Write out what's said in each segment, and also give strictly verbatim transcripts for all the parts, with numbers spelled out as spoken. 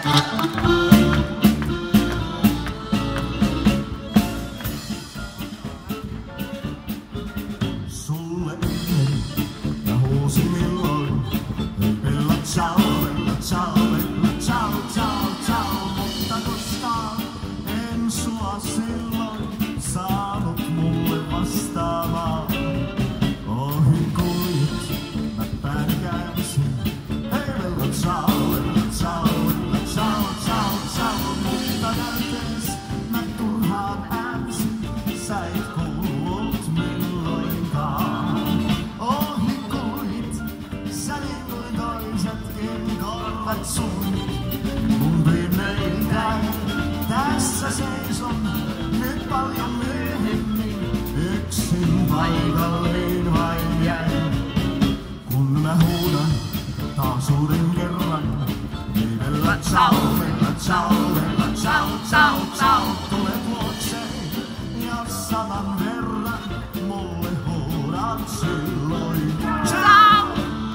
Sulle ennen mä huusin milloin, bella ciao, bella ciao, bella ciao, ciao, ciao, mutta koskaan en sua silloin saanut mulle vastaavaa. Ohi kuljit, mä pääni käänsin, hei bella ciao, bella ciao, bella ciao, ciao, ciao, mutta näytes mä turhaan äänsin, sä et kuullut milloinkaan. Ohi kuljit, sä niin kuin toisetkin korvat sun, mun viimeittäin tässä seison, nyt paljon myöhemmin, yksin paikalliin vain jäin. Kun mä huudan taas uuden kerran, niin bella ciao, bella ciao, bella ciao, ciao, ciao, tule luokseen ja saman verran mulle huudat silloin. Ciao!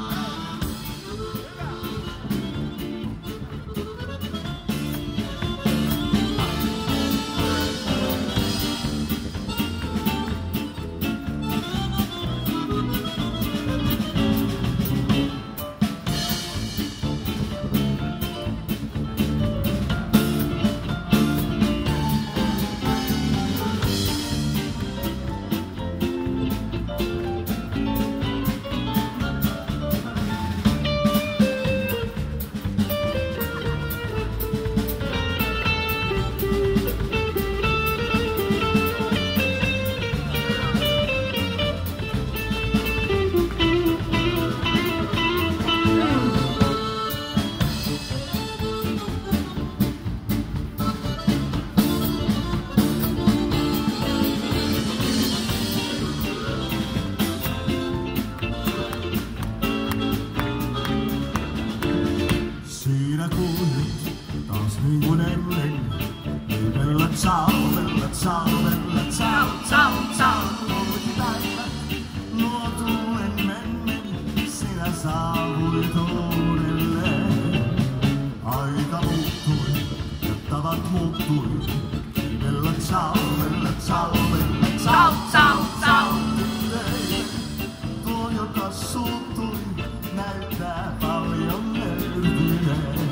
Siinä kuulit taas niin kuin ennen, niin bella ciao, bella ciao, bella ciao, ciao, ciao. Kulki päivät, nuo tuulen mennen, sinä saavuit uudelleen. Aika muuttui ja tavat muuttui, bella ciao, bella ciao, bella ciao, ciao, ciao. Tyttöille tuo, joka suuttui, näyttää paljon nöyrtyneen.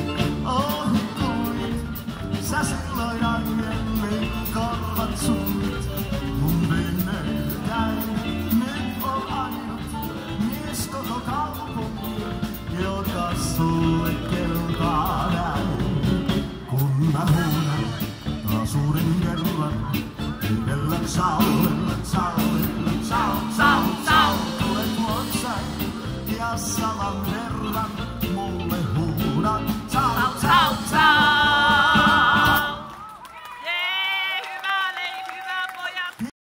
Ohi kuljit, sä silloin aiemmin korvat sut, mun viimeittäin. Nyt on ainut mies koko kaupunki, joka sulle kelpaa näin. Kun mä huudan taas uuden kerran, niin bella ciao, bella ciao, bella ciao, ciao, ciao. Tulet luokseen ja saman verran